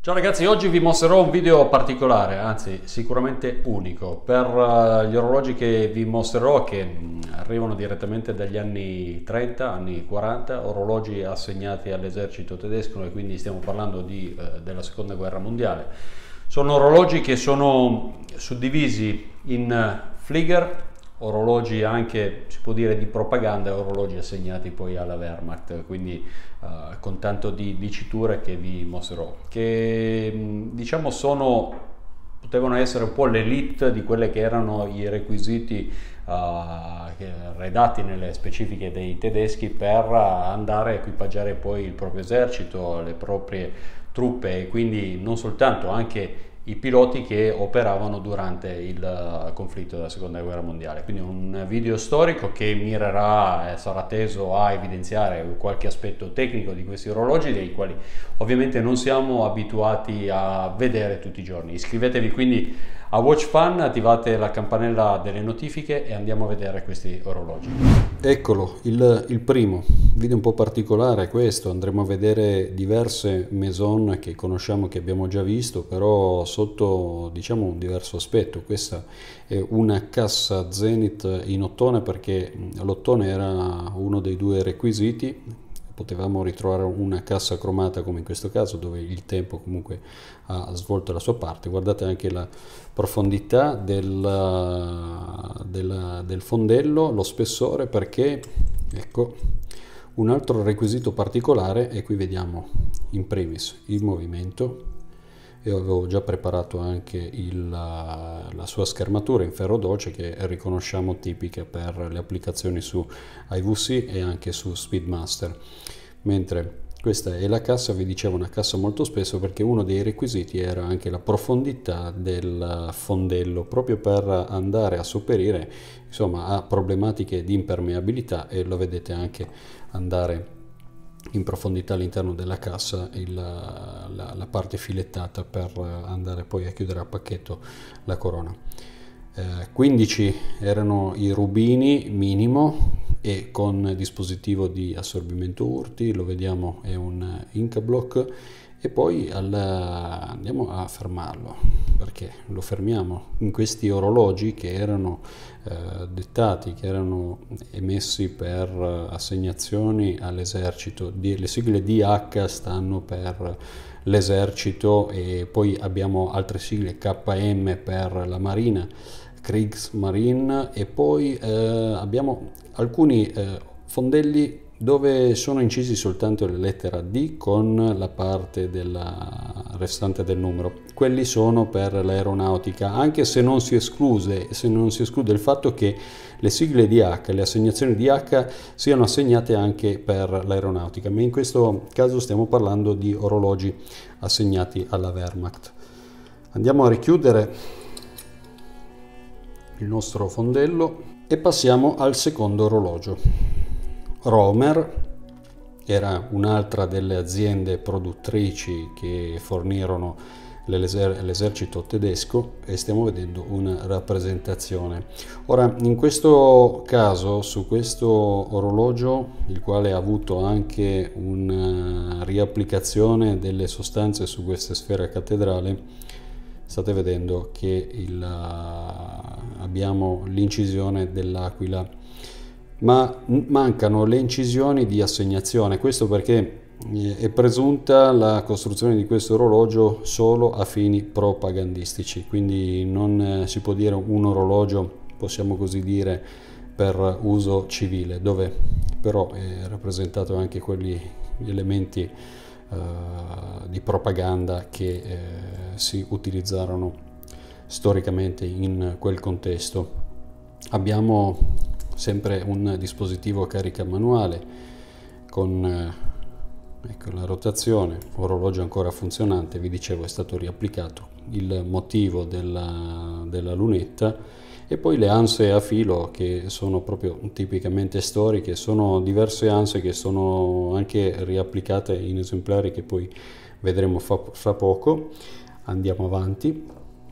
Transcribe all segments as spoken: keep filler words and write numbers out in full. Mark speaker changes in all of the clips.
Speaker 1: Ciao ragazzi, oggi vi mostrerò un video particolare, anzi sicuramente unico, per uh, gli orologi che vi mostrerò che mh, arrivano direttamente dagli anni trenta, anni quaranta, orologi assegnati all'esercito tedesco e quindi stiamo parlando di, uh, della seconda guerra mondiale. Sono orologi che sono suddivisi in uh, Flieger, orologi anche, si può dire, di propaganda e orologi assegnati poi alla Wehrmacht, quindi uh, con tanto di diciture che vi mostrerò, che diciamo sono, potevano essere un po' l'elite di quelle che erano i requisiti uh, redatti nelle specifiche dei tedeschi per andare a equipaggiare poi il proprio esercito, le proprie truppe e quindi non soltanto, anche i piloti che operavano durante il conflitto della seconda guerra mondiale. Quindi un video storico che mirerà e sarà teso a evidenziare qualche aspetto tecnico di questi orologi, dei quali ovviamente non siamo abituati a vedere tutti i giorni. Iscrivetevi quindi a Watch Fun, attivate la campanella delle notifiche e andiamo a vedere questi orologi.
Speaker 2: Eccolo, il, il primo video un po' particolare questo, andremo a vedere diverse maison che conosciamo, che abbiamo già visto, però sotto diciamo un diverso aspetto. Questa è una cassa Zenith in ottone, perché l'ottone era uno dei due requisiti. Potevamo ritrovare una cassa cromata come in questo caso, dove il tempo comunque ha svolto la sua parte. Guardate anche la profondità del, del, del fondello, lo spessore, perché ecco un altro requisito particolare, e qui vediamo in primis il movimento. Io avevo già preparato anche il, la, la sua schermatura in ferro dolce, che riconosciamo tipica per le applicazioni su I V C e anche su Speedmaster. Mentre questa è la cassa, vi dicevo, una cassa molto spesso, perché uno dei requisiti era anche la profondità del fondello, proprio per andare a sopperire insomma a problematiche di impermeabilità, e lo vedete anche andare in profondità all'interno della cassa, il, la, la parte filettata per andare poi a chiudere a pacchetto la corona. Eh, quindici erano i rubini minimo, e con dispositivo di assorbimento urti, lo vediamo, è un Incablock. E poi alla, andiamo a fermarlo, perché lo fermiamo in questi orologi che erano eh, dettati, che erano emessi per assegnazioni all'esercito. Le sigle D H stanno per l'esercito, e poi abbiamo altre sigle, K M per la marina, Kriegsmarine, e poi eh, abbiamo alcuni eh, fondelli dove sono incisi soltanto le lettere D con la parte della restante del numero. Quelli sono per l'aeronautica, anche se non si esclude, se non si esclude il fatto che le sigle D H, le assegnazioni D H siano assegnate anche per l'aeronautica, ma in questo caso stiamo parlando di orologi assegnati alla Wehrmacht. Andiamo a richiudere il nostro fondello e passiamo al secondo orologio. Romer era un'altra delle aziende produttrici che fornirono l'esercito tedesco, e stiamo vedendo una rappresentazione. Ora, in questo caso, su questo orologio, il quale ha avuto anche una riapplicazione delle sostanze su queste sfere a cattedrale, state vedendo che il, abbiamo l'incisione dell'aquila, ma mancano le incisioni di assegnazione. Questo perché è presunta la costruzione di questo orologio solo a fini propagandistici, quindi non si può dire un orologio, possiamo così dire, per uso civile, dove però è rappresentato anche quegli elementi uh, di propaganda che eh, si utilizzarono storicamente in quel contesto. Abbiamo sempre un dispositivo a carica manuale con eh, ecco, la rotazione, orologio ancora funzionante, vi dicevo è stato riapplicato il motivo della, della lunetta, e poi le anse a filo, che sono proprio tipicamente storiche. Sono diverse anse che sono anche riapplicate in esemplari che poi vedremo fra, fra poco. Andiamo avanti.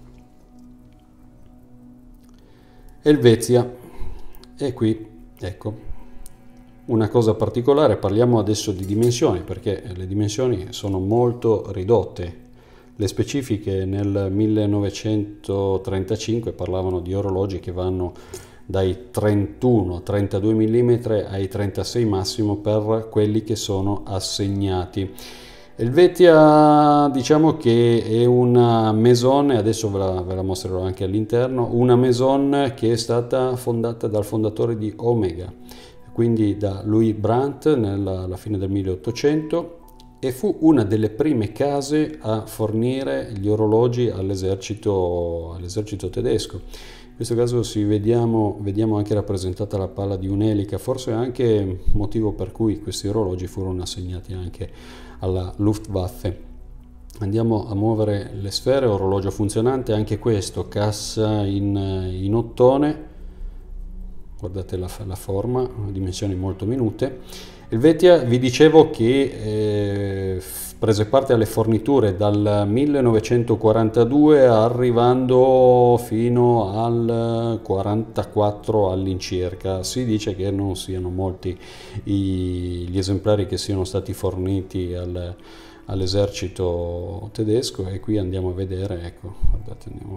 Speaker 2: Helvetia. E qui, ecco, una cosa particolare, parliamo adesso di dimensioni, perché le dimensioni sono molto ridotte. Le specifiche nel millenovecentotrentacinque parlavano di orologi che vanno dai trentuno trentadue millimetri ai trentasei massimo per quelli che sono assegnati. Helvetia, diciamo che è una maison, adesso ve la, ve la mostrerò anche all'interno, una maison che è stata fondata dal fondatore di Omega, quindi da Louis Brandt nella, alla fine del milleottocento, e fu una delle prime case a fornire gli orologi all'esercito, all'esercito tedesco. In questo caso si vediamo, vediamo anche rappresentata la palla di un'elica, forse anche motivo per cui questi orologi furono assegnati anche alla Luftwaffe. Andiamo a muovere le sfere, orologio funzionante, anche questo, cassa in, in ottone, guardate la, la forma, dimensioni molto minute. Helvetia, vi dicevo che eh, prese parte alle forniture dal millenovecentoquarantadue arrivando fino al quarantaquattro all'incirca. Si dice che non siano molti i, gli esemplari che siano stati forniti al, all'esercito tedesco, e qui andiamo a vedere, ecco, guardate, andiamo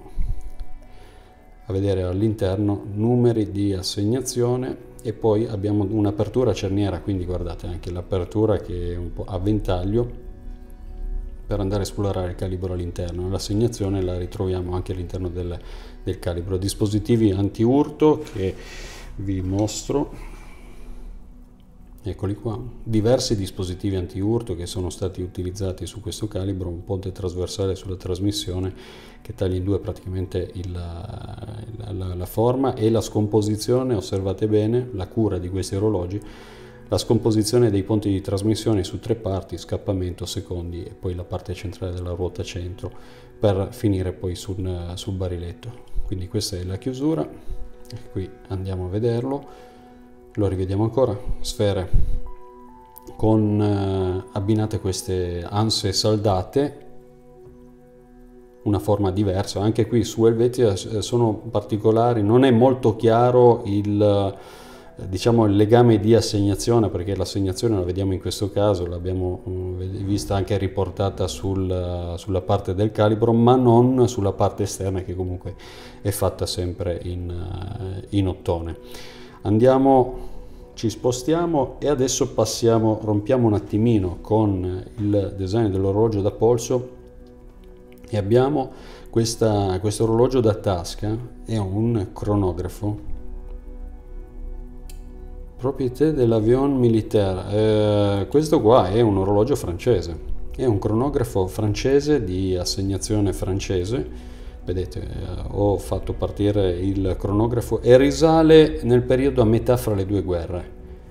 Speaker 2: a vedere all'interno numeri di assegnazione. E poi abbiamo un'apertura cerniera, quindi guardate anche l'apertura che è un po' a ventaglio per andare a esplorare il calibro all'interno. L'assegnazione la ritroviamo anche all'interno del, del calibro. Dispositivi anti-urto che vi mostro, eccoli qua, diversi dispositivi anti-urto che sono stati utilizzati su questo calibro, un ponte trasversale sulla trasmissione che taglia in due praticamente il, la, la, la forma, e la scomposizione, osservate bene la cura di questi orologi, la scomposizione dei ponti di trasmissione su tre parti, scappamento, secondi e poi la parte centrale della ruota centro, per finire poi sul, sul bariletto. Quindi questa è la chiusura, e qui andiamo a vederlo, lo rivediamo ancora, sfere con eh, abbinate queste anse saldate, una forma diversa. Anche qui su Helvetia sono particolari, non è molto chiaro il, diciamo, il legame di assegnazione, perché l'assegnazione la vediamo in questo caso, l'abbiamo vista anche riportata sul, sulla parte del calibro, ma non sulla parte esterna, che comunque è fatta sempre in, in ottone. Andiamo, ci spostiamo e adesso passiamo, rompiamo un attimino con il design dell'orologio da polso, e abbiamo questo orologio da tasca, è un cronografo, propriété dell'avion militaire. Eh, questo qua è un orologio francese, è un cronografo francese di assegnazione francese. Vedete, eh, ho fatto partire il cronografo e risale nel periodo a metà fra le due guerre.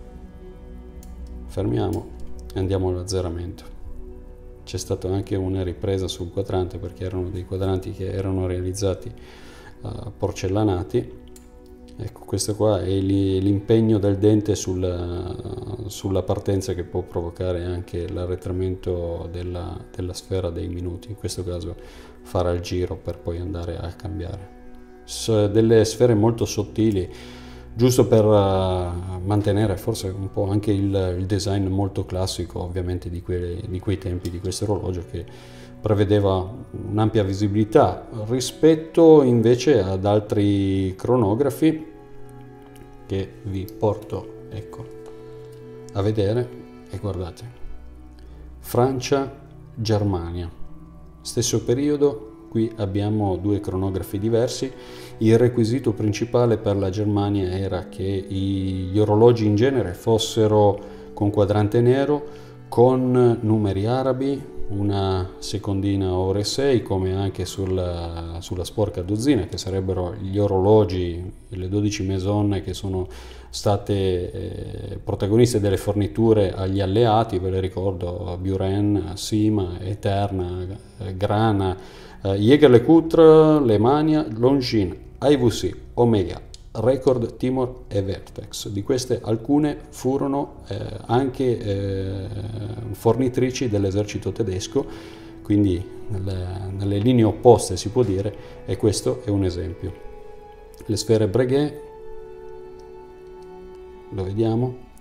Speaker 2: Fermiamo e andiamo all'azzeramento. C'è stata anche una ripresa sul quadrante, perché erano dei quadranti che erano realizzati uh, porcellanati. Ecco, questo qua è l'impegno del dente sulla, sulla partenza, che può provocare anche l'arretramento della, della sfera dei minuti. In questo caso farà il giro per poi andare a cambiare. S delle sfere molto sottili, giusto per uh, mantenere forse un po' anche il, il design molto classico, ovviamente, di, que di quei tempi di questo orologio, che prevedeva un'ampia visibilità rispetto invece ad altri cronografi che vi porto, ecco, a vedere. E guardate, Francia, Germania, stesso periodo. Qui abbiamo due cronografi diversi. Il requisito principale per la Germania era che gli orologi in genere fossero con quadrante nero, con numeri arabi, una secondina ore sei, come anche sulla, sulla sporca dozzina, che sarebbero gli orologi, le dodici maison che sono state eh, protagoniste delle forniture agli alleati. Ve le ricordo: Buren, Sima, Eterna, Grana, Uh, Jaeger-LeCoultre, Lemania, Longines, I V C, Omega, Record, Timor e Vertex. Di queste alcune furono eh, anche eh, fornitrici dell'esercito tedesco, quindi nelle, nelle linee opposte, si può dire, e questo è un esempio. Le sfere Breguet, lo vediamo,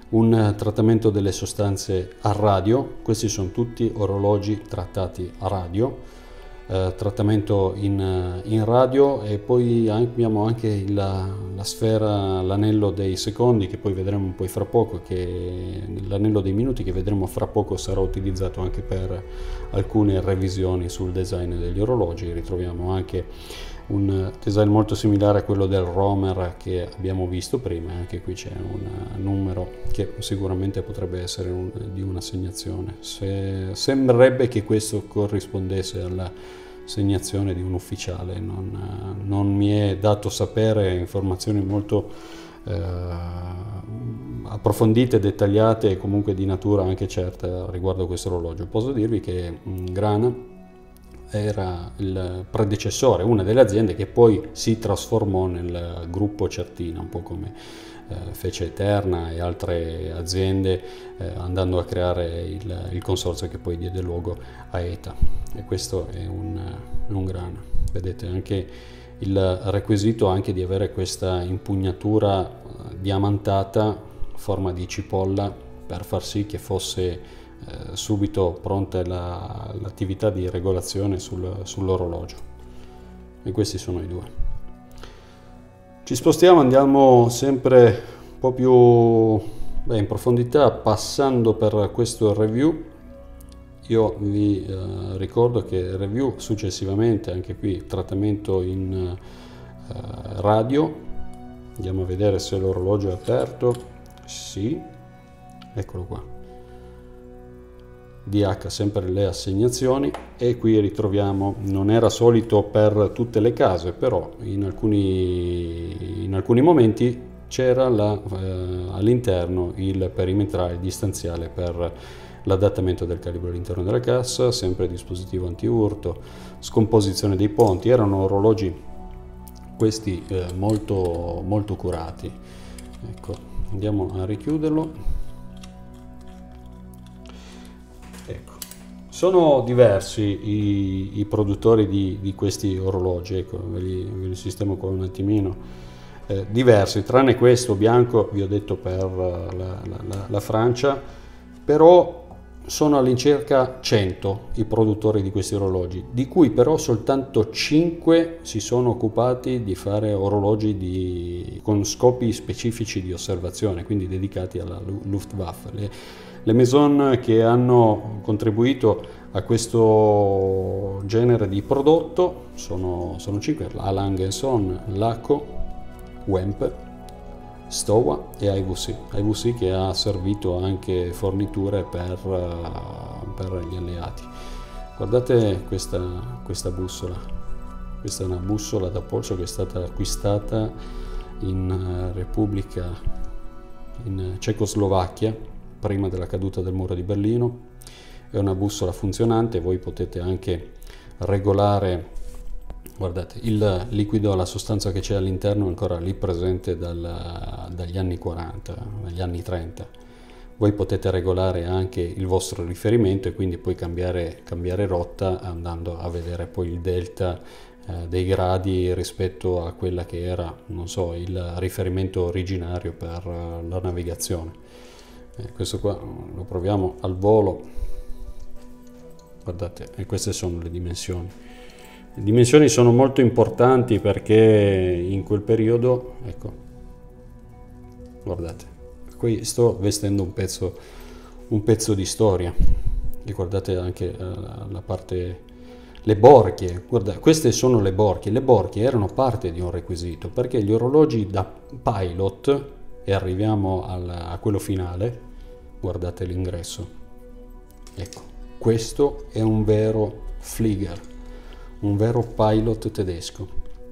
Speaker 2: un trattamento delle sostanze a radio. Questi sono tutti orologi trattati a radio, eh, trattamento in, in radio, e poi abbiamo anche la, la sfera, l'anello dei secondi, che poi vedremo poi fra poco, che l'anello dei minuti che vedremo fra poco sarà utilizzato anche per alcune revisioni sul design degli orologi. Ritroviamo anche un design molto similare a quello del Romer che abbiamo visto prima. Anche qui c'è un numero che sicuramente potrebbe essere un, di un'assegnazione. Se, sembrerebbe che questo corrispondesse alla segnazione di un ufficiale, non, non mi è dato sapere informazioni molto eh, approfondite, dettagliate e comunque di natura anche certa riguardo questo orologio. Posso dirvi che mh, Grana era il predecessore, una delle aziende che poi si trasformò nel gruppo Certina, un po' come eh, fece Eterna e altre aziende, eh, andando a creare il, il consorzio che poi diede luogo a E T A. E questo è un, un Grana. Vedete anche il requisito anche di avere questa impugnatura eh, diamantata a forma di cipolla, per far sì che fosse Eh, subito pronta la, l'attività di regolazione sul, sull'orologio. E questi sono i due. Ci spostiamo, andiamo sempre un po' più beh, in profondità, passando per questo review. Io vi eh, ricordo che review successivamente, anche qui trattamento in eh, radio. Andiamo a vedere se l'orologio è aperto. Sì, eccolo qua. D H sempre le assegnazioni, e qui ritroviamo, non era solito per tutte le case, però in alcuni, in alcuni momenti c'era eh, all'interno il perimetrale distanziale per l'adattamento del calibro all'interno della cassa, sempre dispositivo anti-urto, scomposizione dei ponti. Erano orologi questi eh, molto, molto curati. Ecco, andiamo a richiuderlo. Ecco, sono diversi i, i produttori di, di questi orologi. Ecco, ve li, ve li sistemo qua un attimino. Eh, diversi, tranne questo bianco, vi ho detto, per la, la, la, la Francia, però sono all'incirca cento i produttori di questi orologi, di cui però soltanto cinque si sono occupati di fare orologi di, con scopi specifici di osservazione, quindi dedicati alla Luftwaffe. Le, Le maison che hanno contribuito a questo genere di prodotto sono, sono cinque: A. Lange and Son, Laco, Wemp, Stowa e I V C. I V C che ha servito anche forniture per, per gli alleati. Guardate questa, questa bussola. Questa è una bussola da polso che è stata acquistata in Repubblica, in Cecoslovacchia, prima della caduta del muro di Berlino. È una bussola funzionante, voi potete anche regolare, guardate, il liquido, la sostanza che c'è all'interno è ancora lì presente dal, dagli anni quaranta, dagli anni trenta. Voi potete regolare anche il vostro riferimento e quindi poi cambiare, cambiare rotta, andando a vedere poi il delta eh, dei gradi rispetto a quella che era, non so, il riferimento originario per uh, la navigazione. Eh, questo qua lo proviamo al volo. Guardate, e queste sono le dimensioni. Le dimensioni sono molto importanti perché in quel periodo, ecco, guardate, qui sto vestendo un pezzo, un pezzo di storia. E guardate anche uh, la parte, le borchie. Guardate, queste sono le borchie. Le borchie erano parte di un requisito, perché gli orologi da pilot, e arriviamo al, a quello finale, guardate l'ingresso, ecco, questo è un vero Flieger, un vero pilot tedesco.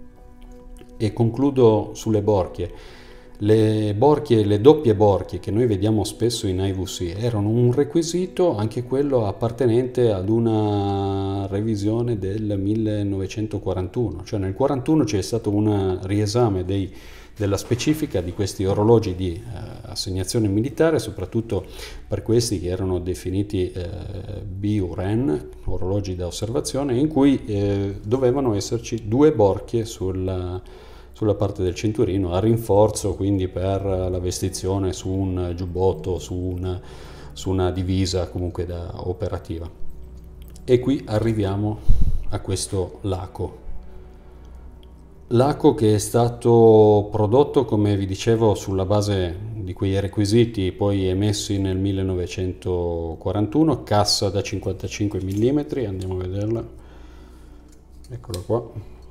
Speaker 2: E concludo sulle borchie. Le borchie, le doppie borchie che noi vediamo spesso in I V C erano un requisito, anche quello appartenente ad una revisione del millenovecentoquarantuno, cioè nel quarantuno c'è stato un riesame dei della specifica di questi orologi di eh, assegnazione militare, soprattutto per questi che erano definiti eh, B U R E N, orologi da osservazione, in cui eh, dovevano esserci due borchie sul, sulla parte del cinturino, a rinforzo quindi per la vestizione su un giubbotto, su una, su una divisa comunque da operativa. E qui arriviamo a questo lacco. Lacco che è stato prodotto, come vi dicevo, sulla base di quei requisiti poi emessi nel millenovecentoquarantuno, cassa da cinquantacinque millimetri, andiamo a vederla, eccola qua.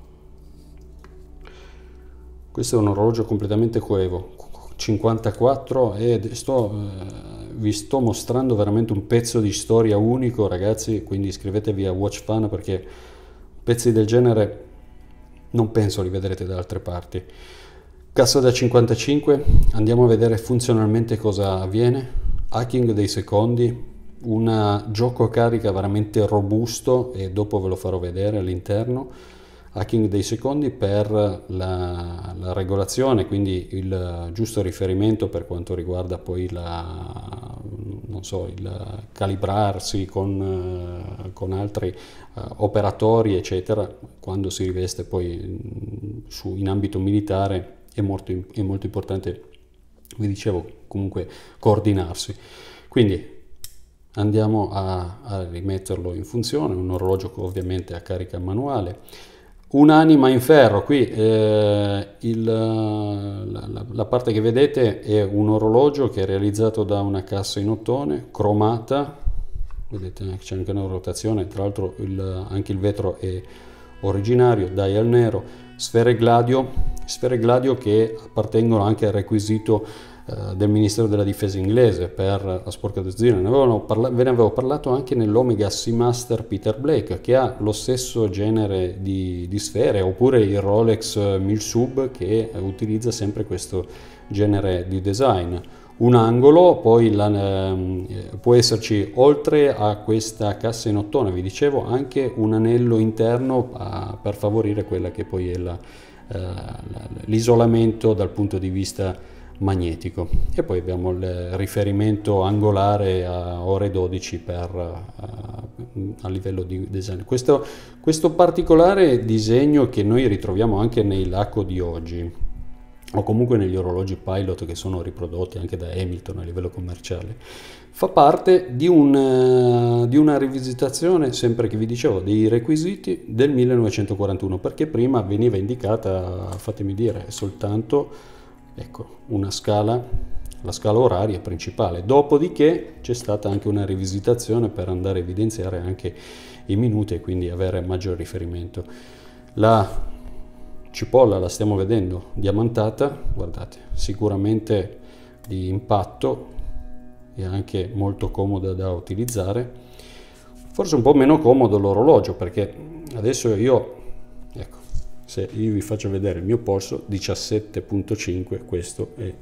Speaker 2: Questo è un orologio completamente coevo, cinquantaquattro, e sto, eh, vi sto mostrando veramente un pezzo di storia unico, ragazzi, quindi iscrivetevi a Watch Fan perché pezzi del genere non penso li vedrete da altre parti. Cassa da cinquantacinque, andiamo a vedere funzionalmente cosa avviene. Hacking dei secondi, un gioco a carica veramente robusto e dopo ve lo farò vedere all'interno. Hacking dei secondi per la, la regolazione, quindi il giusto riferimento per quanto riguarda poi la, non so, il calibrarsi con, con altri uh, operatori eccetera, quando si riveste poi su, in ambito militare è molto, è molto importante, vi dicevo, comunque coordinarsi. Quindi andiamo a, a rimetterlo in funzione, un orologio ovviamente a carica manuale. Un'anima in ferro, qui eh, il, la, la, la parte che vedete è un orologio che è realizzato da una cassa in ottone, cromata, vedete c'è anche una rotazione, tra l'altro anche il vetro è originario, dial nero, sfere gladio, sfere gladio che appartengono anche al requisito eh, del Ministero della Difesa inglese per la sporca dozzina. Ne avevano parla- ve ne avevo parlato anche nell'Omega Seamaster Peter Blake, che ha lo stesso genere di, di sfere, oppure il Rolex Milsub che utilizza sempre questo genere di design. Un angolo, poi la, eh, può esserci, oltre a questa cassa in ottone, vi dicevo, anche un anello interno a, per favorire quella che poi è la, eh, l'isolamento dal punto di vista magnetico. E poi abbiamo il riferimento angolare a ore dodici per, a, a livello di design. Questo, questo particolare disegno che noi ritroviamo anche nei Lacco di oggi, o comunque negli orologi Pilot che sono riprodotti anche da Hamilton a livello commerciale, fa parte di, un, di una rivisitazione, sempre che vi dicevo, dei requisiti del millenovecentoquarantuno, perché prima veniva indicata, fatemi dire, soltanto ecco, una scala, la scala oraria principale. Dopodiché c'è stata anche una rivisitazione per andare a evidenziare anche i minuti e quindi avere maggior riferimento. La cipolla la stiamo vedendo diamantata, guardate, sicuramente di impatto e anche molto comoda da utilizzare. Forse un po' meno comodo l'orologio, perché adesso io, ecco, se io vi faccio vedere il mio polso, diciassette virgola cinque, questo è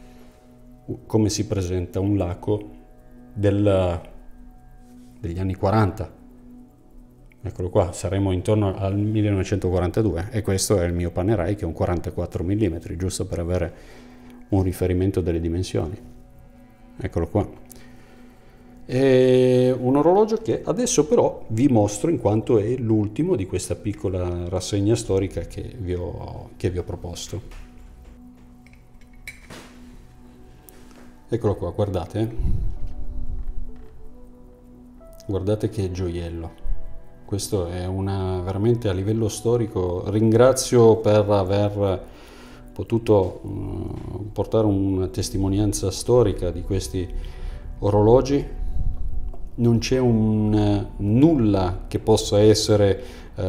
Speaker 2: come si presenta un Lacco del, degli anni quaranta. Eccolo qua, saremo intorno al millenovecentoquarantadue e questo è il mio Panerai che è un quarantaquattro millimetri, giusto per avere un riferimento delle dimensioni. Eccolo qua. È un orologio che adesso però vi mostro in quanto è l'ultimo di questa piccola rassegna storica che vi ho, che vi ho proposto. Eccolo qua, guardate. Guardate che gioiello. Questo è una, veramente a livello storico, ringrazio per aver potuto uh, portare una testimonianza storica di questi orologi. Non c'è un uh, nulla che possa essere, uh,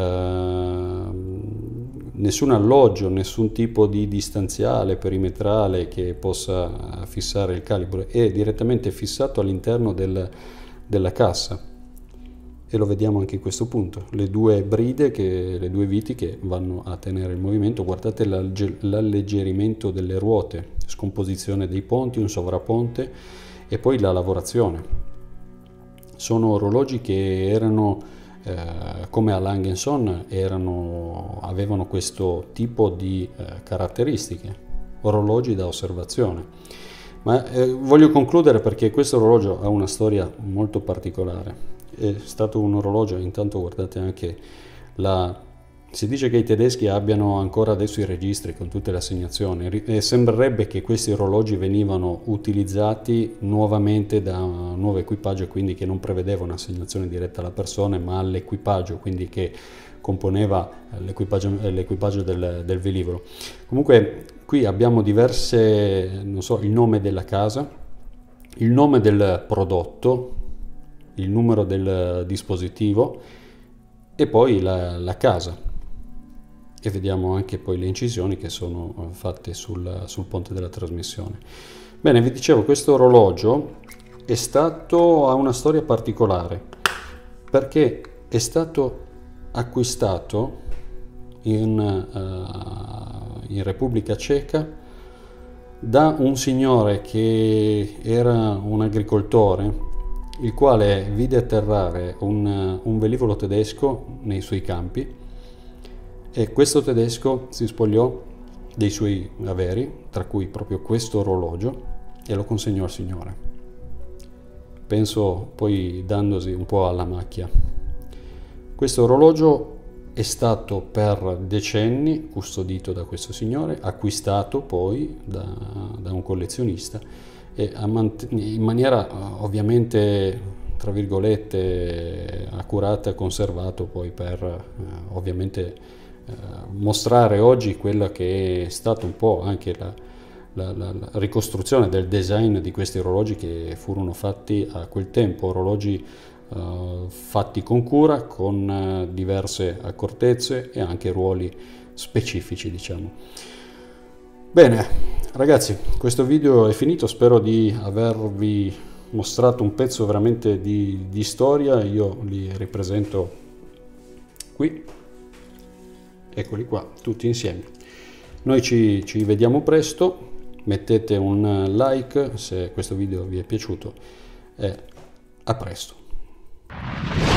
Speaker 2: nessun alloggio, nessun tipo di distanziale perimetrale che possa fissare il calibro, è direttamente fissato all'interno del, della cassa. E lo vediamo anche in questo punto, le due bride, che, le due viti che vanno a tenere il movimento. Guardate l'alleggerimento delle ruote, scomposizione dei ponti, un sovrapponte e poi la lavorazione. Sono orologi che erano, eh, come a Lange and Son, erano, avevano questo tipo di eh, caratteristiche, orologi da osservazione. Ma eh, voglio concludere perché questo orologio ha una storia molto particolare. È stato un orologio, intanto guardate anche la si dice che i tedeschi abbiano ancora adesso i registri con tutte le assegnazioni e sembrerebbe che questi orologi venivano utilizzati nuovamente da un nuovo equipaggio, quindi che non prevedeva un'assegnazione diretta alla persona ma all'equipaggio, quindi che componeva l'equipaggio, l'equipaggio del, del velivolo. Comunque qui abbiamo diverse, non so, il nome della casa, il nome del prodotto, il numero del dispositivo e poi la, la casa. E vediamo anche poi le incisioni che sono fatte sul, sul ponte della trasmissione. Bene, vi dicevo, questo orologio è stato, ha una storia particolare perché è stato acquistato in, uh, in Repubblica Ceca da un signore che era un agricoltore, il quale vide atterrare un, un velivolo tedesco nei suoi campi. E questo tedesco si spogliò dei suoi averi, tra cui proprio questo orologio, e lo consegnò al signore. Penso poi dandosi un po' alla macchia. Questo orologio è stato per decenni custodito da questo signore, acquistato poi da, da un collezionista e in maniera ovviamente, tra virgolette, accurata e conservato poi per eh, ovviamente mostrare oggi quella che è stata un po' anche la, la, la, la ricostruzione del design di questi orologi che furono fatti a quel tempo, orologi uh, fatti con cura, con uh, diverse accortezze e anche ruoli specifici, diciamo. Bene ragazzi, questo video è finito, spero di avervi mostrato un pezzo veramente di, di storia. Io li ripresento qui. Eccoli qua, tutti insieme. Noi ci, ci vediamo presto, mettete un like se questo video vi è piaciuto e a presto.